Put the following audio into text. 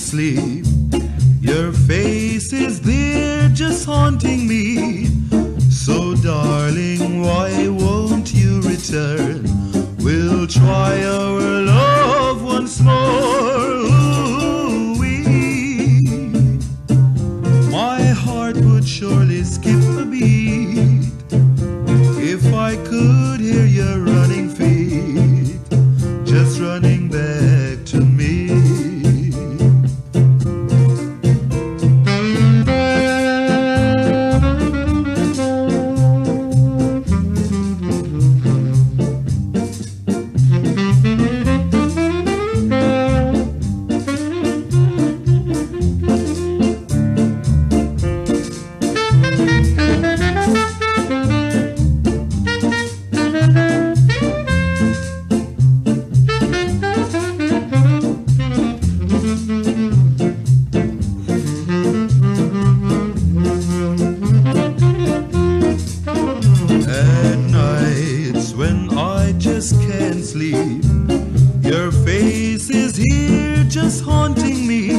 sleep. Your face is there just haunting me. So darling, why won't you return? We'll try our love once more. Ooh-wee. My heart would surely skip a beat if I could hear your running feet just running back to me. When I just can't sleep, your face is here just haunting me.